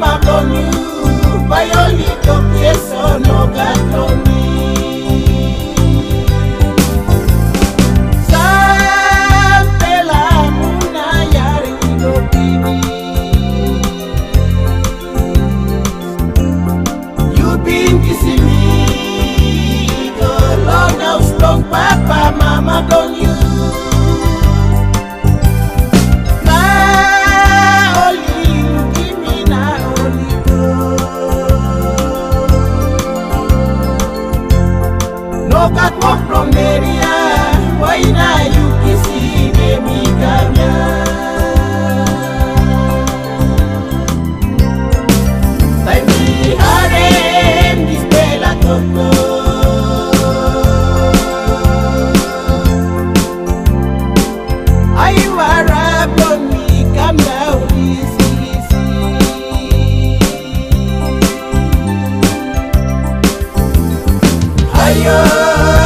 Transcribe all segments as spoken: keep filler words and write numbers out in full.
mama con you, Bayolito queso no gato ni. Sampai la muna yari no pini. You been kissing me, girl, long now strong papa mama con you. Got walk from area, why now you kissing me, Gamia? Time me harem, this bella toto. Are you a rap on me? Come down, easy, easy. Are you?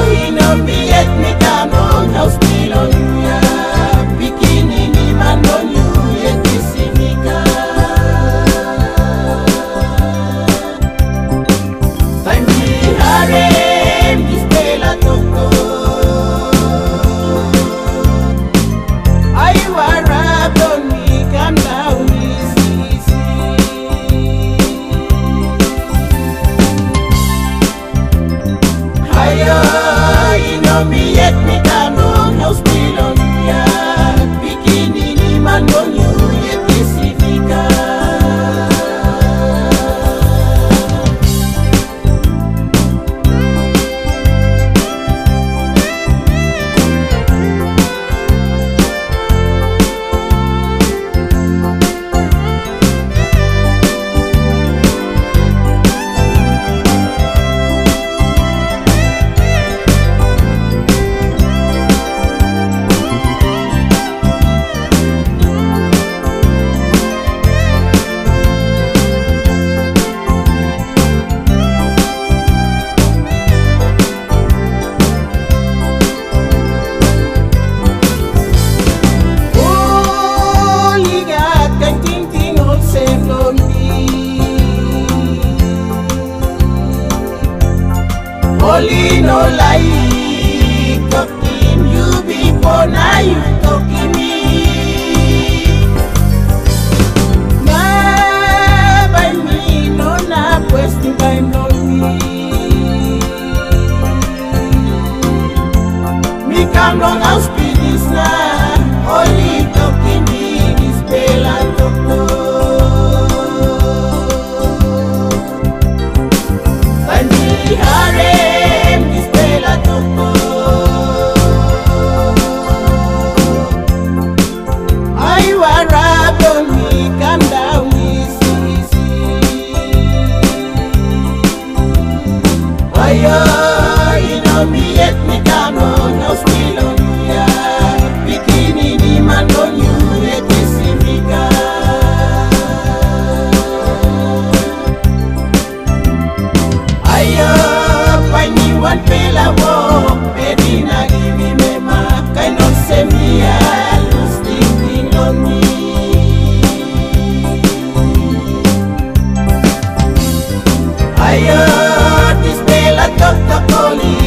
Holy no lie, talking you before now you talking me. Ma by me no na question by no me. Me come long house business na, only talking me this bella talk. And me hare. Ayo, this bella tota coli.